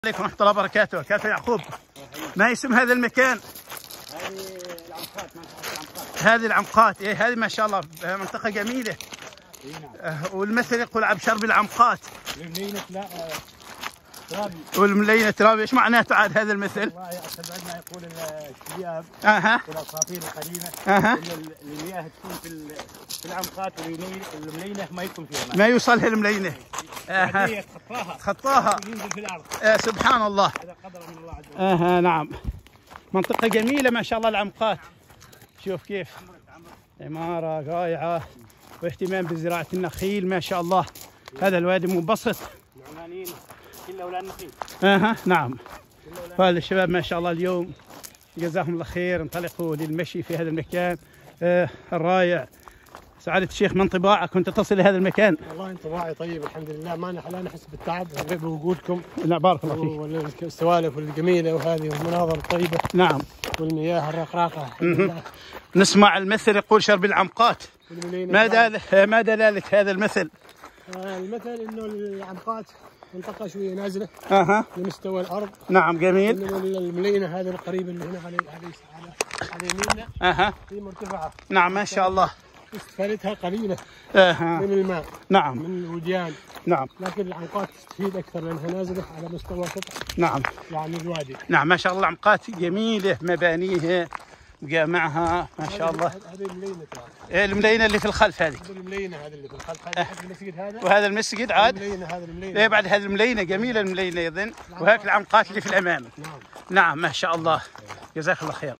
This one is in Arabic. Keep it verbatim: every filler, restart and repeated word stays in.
عليكم ورحمة الله وبركاته. كيف يعقوب؟ ما اسم هذا المكان؟ هذه العنقات، منطقة العنقات. هذه العنقات، ايه هذه ما شاء الله منطقة جميلة. اي نعم. آه والمثل يقول عبشر بالعنقات. الملينة لا ترابي. والملينة ترابي، ايش معناته عاد هذا المثل؟ والله عندنا يقول الشياب اها والاساطير القديمة اها ان المياه تكون في في العنقات، والملينة ما يكون فيها ماء. ما يوصلها الملينة. اها تخطاها تخطاها ينزل في الارض. آه سبحان الله. هذا قدر من الله عز وجل. اها نعم، منطقة جميلة ما شاء الله العنقات. شوف كيف عمارة رائعة واهتمام بزراعة النخيل ما شاء الله. هذا الوادي منبسط. نعمانين الا ولا النخيل. اها نعم. فهذا الشباب ما شاء الله اليوم جزاهم الله خير انطلقوا للمشي في هذا المكان آه الرائع. سعادة الشيخ، من انطباعك كنت تصل لهذا المكان؟ والله انطباعي طيب الحمد لله، ما لا نحس بالتعب بوجودكم. لا بارك الله فيك. والسوالف الجميلة وهذه والمناظر الطيبة. نعم. والمياه الرقراقة. نسمع المثل يقول شرب العنقات. ما دلالة ما دلالة هذا المثل؟ آه المثل انه العنقات منطقة شوية نازلة اها لمستوى الأرض. نعم جميل. انما الملينة هذا القريب اللي هنا على على على يميننا اها هي مرتفعة. نعم ما شاء الله. استفادتها قليلة اها من الماء. نعم من الوديان. نعم. لكن العنقات تستفيد أكثر لأنها نازلة على مستوى سطح نعم يعني الوادي. نعم ما شاء الله عنقات جميلة، مبانيها جامعها ما شاء الله. هذه الملينة ترى. إيه الملينة اللي في الخلف هذه. هذه الملينة هذا اللي في الخلف، هذا المسجد هذا. وهذا المسجد عاد. الملينة هذا الملينة. ايه بعد هذه الملينة جميلة الملينة ايضا. وهيك العنقات اللي في الامام. نعم. نعم ما شاء الله. جزاك الله خير.